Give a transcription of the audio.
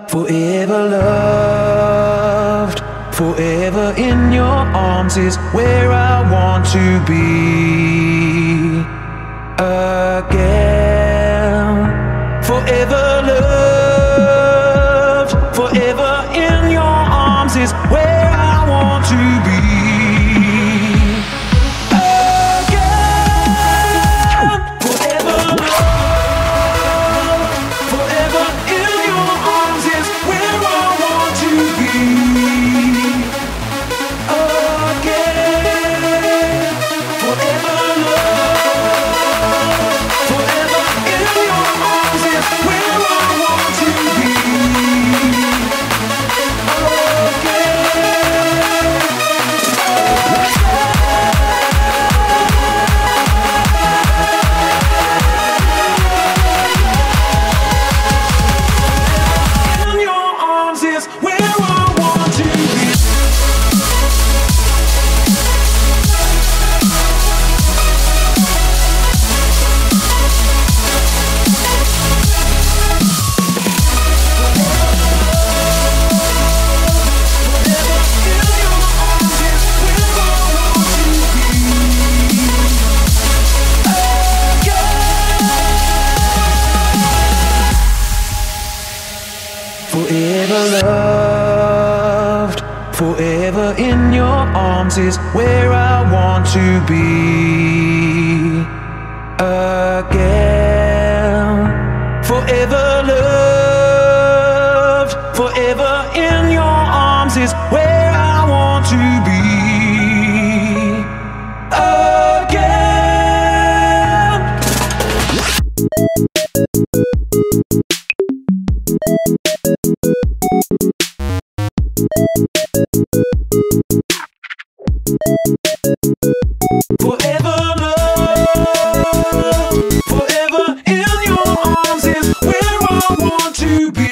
forever loved, forever in your arms is where I want to be again. Forever loved, forever in your arms is where I want to be. Forever loved, forever in your arms is where I want to be again. Forever loved, forever in your arms is where I want to be Forever loved, forever in your arms is where I want to be.